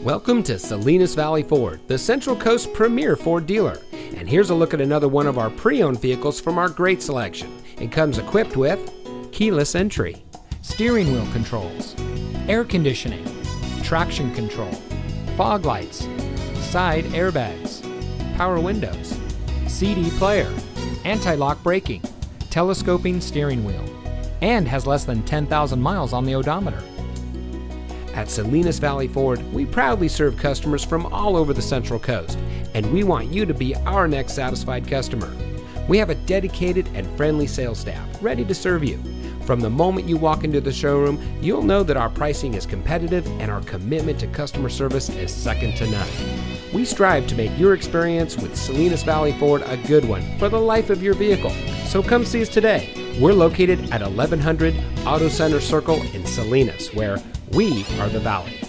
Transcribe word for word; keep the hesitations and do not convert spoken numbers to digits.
Welcome to Salinas Valley Ford, the Central Coast premier Ford dealer. And here's a look at another one of our pre-owned vehicles from our great selection. It comes equipped with keyless entry, steering wheel controls, air conditioning, traction control, fog lights, side airbags, power windows, C D player, anti-lock braking, telescoping steering wheel, and has less than ten thousand miles on the odometer. At Salinas Valley Ford, we proudly serve customers from all over the Central Coast, and we want you to be our next satisfied customer. We have a dedicated and friendly sales staff ready to serve you. From the moment you walk into the showroom, you'll know that our pricing is competitive and our commitment to customer service is second to none. We strive to make your experience with Salinas Valley Ford a good one for the life of your vehicle. So come see us today. We're located at eleven hundred Auto Center Circle in Salinas, where we are the Valley.